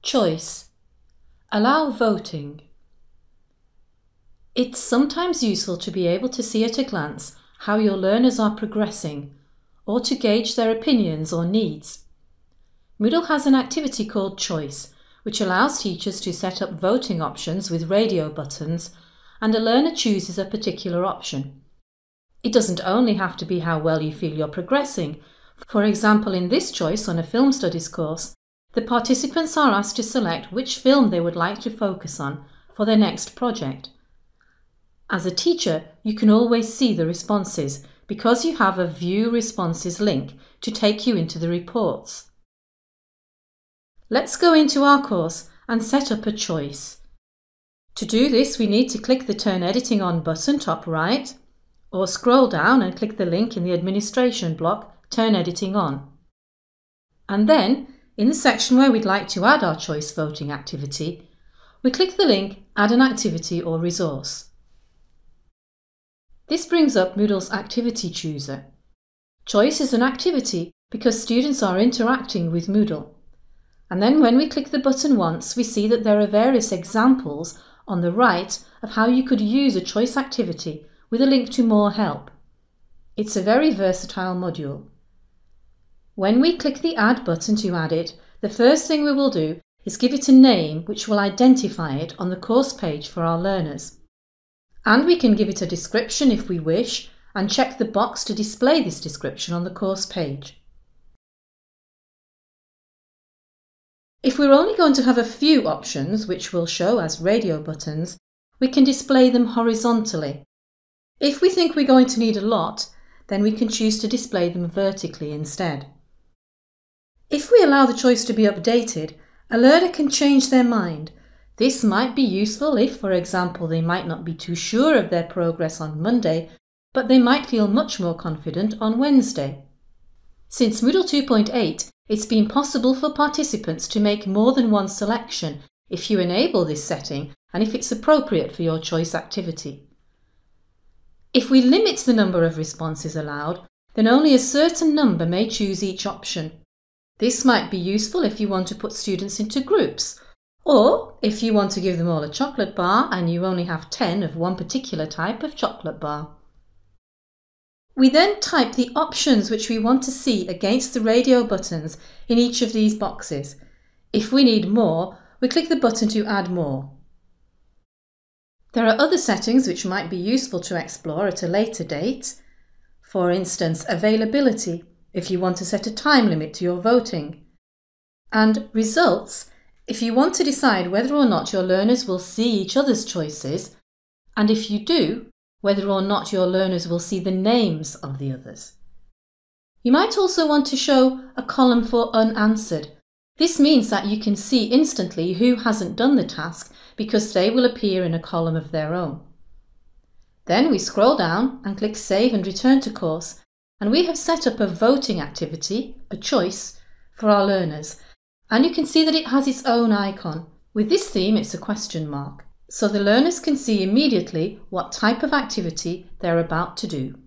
Choice. Allow voting. It's sometimes useful to be able to see at a glance how your learners are progressing, or to gauge their opinions or needs. Moodle has an activity called Choice, which allows teachers to set up voting options with radio buttons, and a learner chooses a particular option. It doesn't only have to be how well you feel you're progressing. For example, in this choice on a film studies course, the participants are asked to select which film they would like to focus on for their next project. As a teacher, you can always see the responses because you have a View Responses link to take you into the reports. Let's go into our course and set up a choice. To do this, we need to click the Turn Editing On button top right, or scroll down and click the link in the administration block, Turn Editing On. And then, in the section where we'd like to add our choice voting activity, we click the link Add an Activity or Resource. This brings up Moodle's Activity Chooser. Choice is an activity because students are interacting with Moodle. And then when we click the button once, we see that there are various examples on the right of how you could use a choice activity with a link to more help. It's a very versatile module. When we click the Add button to add it, the first thing we will do is give it a name which will identify it on the course page for our learners. And we can give it a description if we wish, and check the box to display this description on the course page. If we're only going to have a few options, which we'll show as radio buttons, we can display them horizontally. If we think we're going to need a lot, then we can choose to display them vertically instead. If we allow the choice to be updated, a learner can change their mind. This might be useful if, for example, they might not be too sure of their progress on Monday, but they might feel much more confident on Wednesday. Since Moodle 2.8, it's been possible for participants to make more than one selection if you enable this setting and if it's appropriate for your choice activity. If we limit the number of responses allowed, then only a certain number may choose each option. This might be useful if you want to put students into groups, or if you want to give them all a chocolate bar and you only have 10 of one particular type of chocolate bar. We then type the options which we want to see against the radio buttons in each of these boxes. If we need more, we click the button to add more. There are other settings which might be useful to explore at a later date. For instance, availability, if you want to set a time limit to your voting. And results, if you want to decide whether or not your learners will see each other's choices, and if you do, whether or not your learners will see the names of the others. You might also want to show a column for unanswered. This means that you can see instantly who hasn't done the task because they will appear in a column of their own. Then we scroll down and click Save and Return to Course, and we have set up a voting activity, a choice, for our learners. And you can see that it has its own icon. With this theme, it's a question mark, so the learners can see immediately what type of activity they're about to do.